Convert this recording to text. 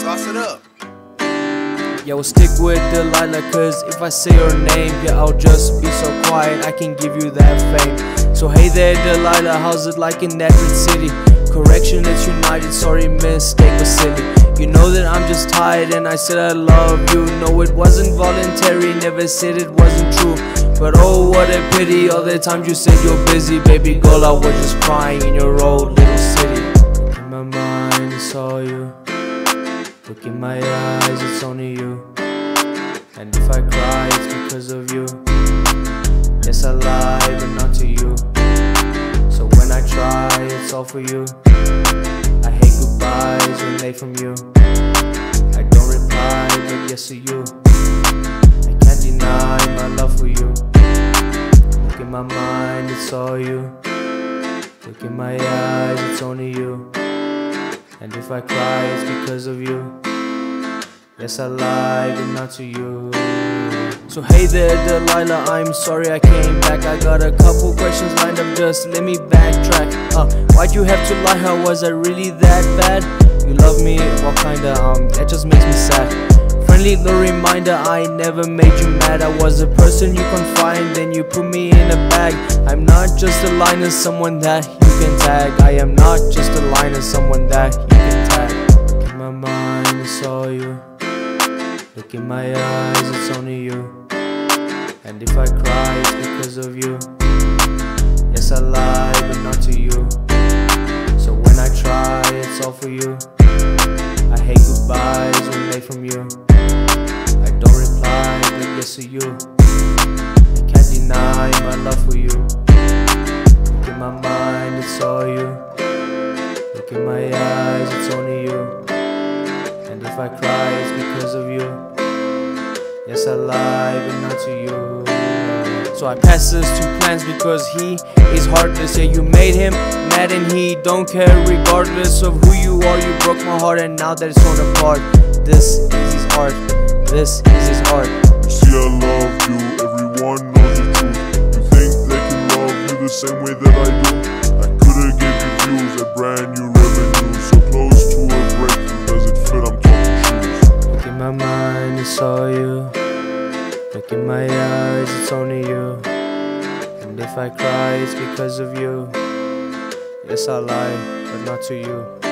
Sauce it up. Yeah, we'll stick with Delilah, cause if I say her name, yeah, I'll just be so quiet, I can give you that fame. So hey there Delilah, how's it like in that great city? Correction, it's united, sorry, mistake was silly. You know that I'm just tired and I said I love you. No, it wasn't voluntary, never said it wasn't true. But oh, what a pity, all the times you said you're busy. Baby girl, I was just crying in your old little city. In my mind, it's all you. Look in my eyes, it's only you. And if I cry, it's because of you. Yes, I lie, but not to you. So when I try, it's all for you. I hate goodbyes when they from you. I don't reply, but yes to you. I can't deny my love for you. Look in my mind, it's all you. Look in my eyes, it's only you. And if I cry, it's because of you. Yes, I lied, but not to you. So hey there Delilah, I'm sorry I came back. I got a couple questions lined up, just let me backtrack. Why'd you have to lie? How was I really that bad? You love me, well kinda, that just makes me sad. Friendly little reminder, I never made you mad. I was a person you confide, then you put me in a bag. I'm not just a liner, someone that you can tag. I am not just a liner, someone that you can tag. Look in my mind, it's all you. Look in my eyes, it's only you. And if I cry, it's because of you. Yes, I lie, but not to you. So when I try, it's all for you. I hate goodbyes when they from you. I don't reply, but yes to you. I can't deny my love for you. Look in my mind, it's all you. Look in my eyes, it's only you. And if I cry, it's because of you. Yes, I lie, but not to you. So I pass this to Plans because he is heartless. Yeah, you made him mad and he don't care regardless of who you are. You broke my heart and now that it's torn apart. This is his art. This is his art. You see I love you, everyone knows the truth. You think they can love you the same way that I do? I could've gave you views, a brand new revenue. So close to a breakthrough, does it fit? I'm talking shoes. Look in my mind, it's all you. Look in my eyes, it's only you. And if I cry, it's because of you. Yes, I lie, but not to you.